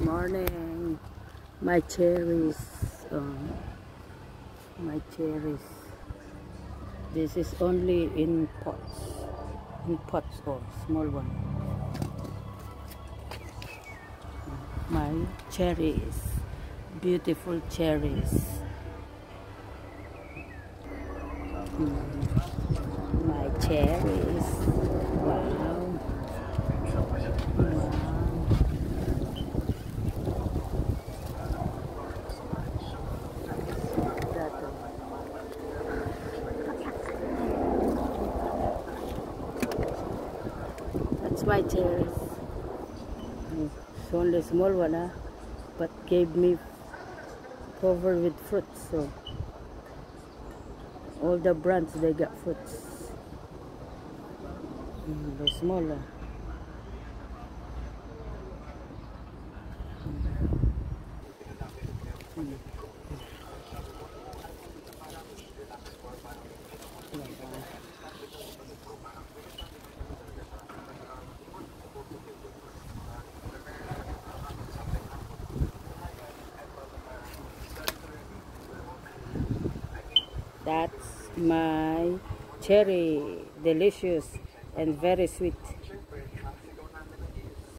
Morning. My cherries. My cherries. This is only in pots. In pots or small one. My cherries. Beautiful cherries. My cherries. Wow. That's my cherries. It's only small one, but gave me covered with fruits. So all the brands they got fruits. They're smaller. That's my cherry, delicious and very sweet.